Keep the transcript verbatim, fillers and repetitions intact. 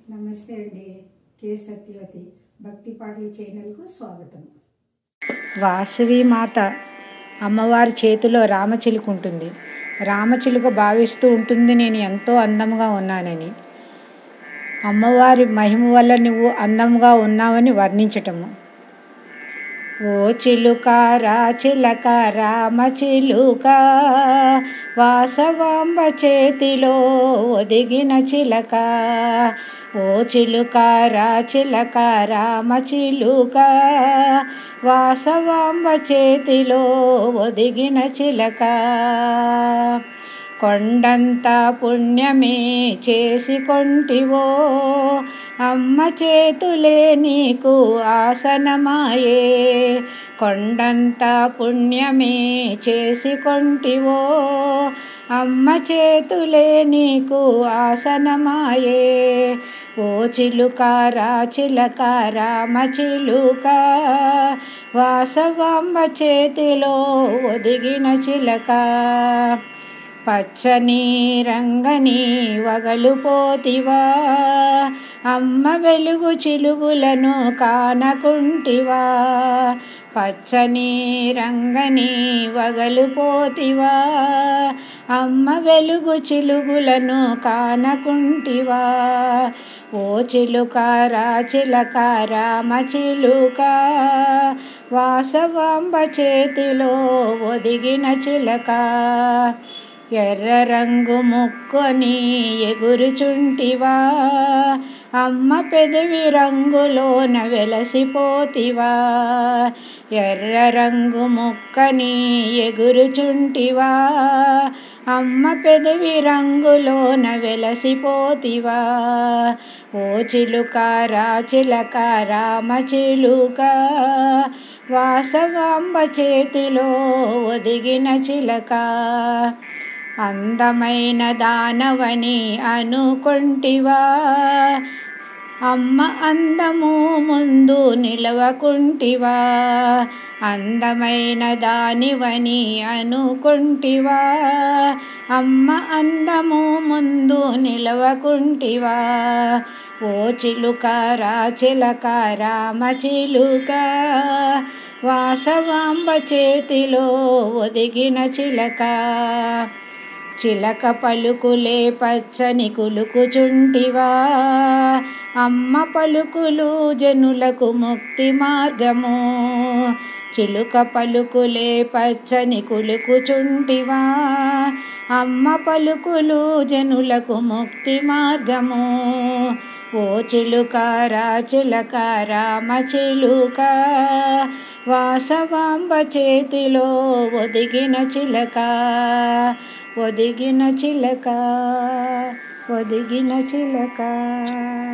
నమస్తే అండి. కే సత్యవతి భక్తి పాటల ఛానల్కు స్వాగతం. వాసవి మాత అమ్మవారి చేతిలో రామచిలుక ఉంటుంది. రామచిలుక భావిస్తూ ఉంటుంది నేను ఎంతో అందంగా ఉన్నానని. అమ్మవారి మహిమ వల్ల నువ్వు అందంగా ఉన్నావని వర్ణించటము. ఓ చిలుక రా చిలక రామ చిలుక వాసవాంబ చేతిలో ఒదిగిన చిలక. ఓ చిలుక రా చిలక రామ చిలుక వాసవాంబ చేతిలో ఒదిగిన చిలక. కొండంత పుణ్యమే చేసి కొంటివో అమ్మ చేతులే నీకు ఆసనమాయే. కొండంత పుణ్యమే చేసి కొంటివో అమ్మ చేతులే నీకు ఆసనమాయే. ఓ చిలుక రా చిలక రామ చిలుక వాసవాంబ చేతిలో ఒదిగిన చిలక. పచ్చని రంగని వగలు పోతివా అమ్మ వెలుగు చిలుగులను కానకుంటివా. పచ్చని రంగని వగలు పోతివా అమ్మ వెలుగు చిలుగులను కానకుంటివా. ఓ చిలుక రా చిలక రామ చిలుక వాసవాంబ చేతిలో ఒదిగిన చిలక. ఎర్ర రంగు ముక్కొని ఎగురుచుంటివా అమ్మ పెదవి రంగులోన వెలసిపోతివా. ఎర్ర రంగు ముక్కని ఎగురుచుంటివా అమ్మ పెదవి రంగులోన వెలసిపోతివా. ఓ చిలుక రా చిలక రామ చిలుక వాసవాంబ చేతిలో ఒదిగిన చిలక. అందమైన దానవని అనుకొంటివా అమ్మ అందము ముందు నిలవకుంటివా. అందమైన దానివని అనుకొంటివా అమ్మ అందము ముందు నిలవకుంటివా. ఓ చిలుక రా చిలక రామ చిలుక వాసవాంబ చేతిలో ఒదిగిన చిలక. చిలక పలుకులే పచ్చని కులుకుచుంటివా అమ్మ పలుకులు జనులకు ముక్తి మార్గము. చిలుక పలుకులే పచ్చని కులుకుచుంటివా అమ్మ పలుకులు జనులకు ముక్తి మార్గము. ఓ చిలుక రా చిలక రామ చిలుక వాసవాంబ చేతిలో ఒదిగిన చిలక. ఒదిగిన చిలక ఒదిగిన చిలక.